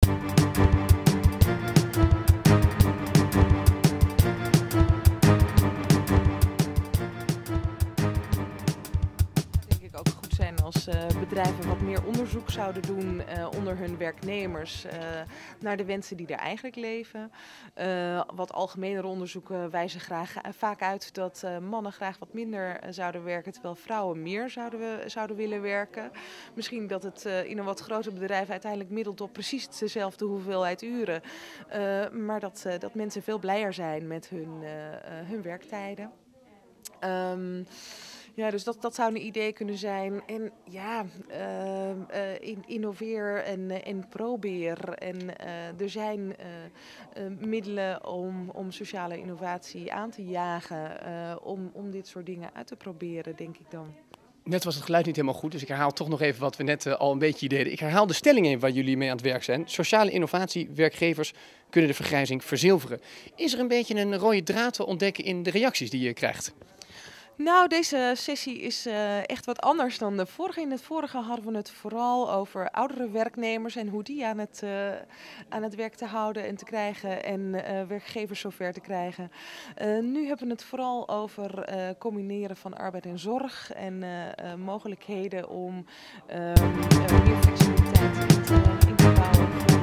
Denk ik ook goed zijn als bedrijven wat meer onderzoek zouden doen onder hun werknemers naar de wensen die er eigenlijk leven. Wat algemenere onderzoeken wijzen vaak uit dat mannen graag wat minder zouden werken, terwijl vrouwen meer zouden willen werken. Misschien dat het in een wat groter bedrijf uiteindelijk middelt op precies dezelfde hoeveelheid uren, maar dat mensen veel blijer zijn met hun werktijden. Ja, dus dat zou een idee kunnen zijn. En ja, innoveer en probeer. En er zijn middelen om sociale innovatie aan te jagen, om dit soort dingen uit te proberen, denk ik dan. Net was het geluid niet helemaal goed, dus ik herhaal toch nog even wat we net al een beetje deden. Ik herhaal de stelling even waar jullie mee aan het werk zijn. Sociale innovatie, werkgevers kunnen de vergrijzing verzilveren. Is er een beetje een rode draad te ontdekken in de reacties die je krijgt? Nou, deze sessie is echt wat anders dan de vorige. In het vorige hadden we het vooral over oudere werknemers en hoe die aan het werk te houden en te krijgen en werkgevers zover te krijgen. Nu hebben we het vooral over combineren van arbeid en zorg en mogelijkheden om meer flexibiliteit in te bouwen.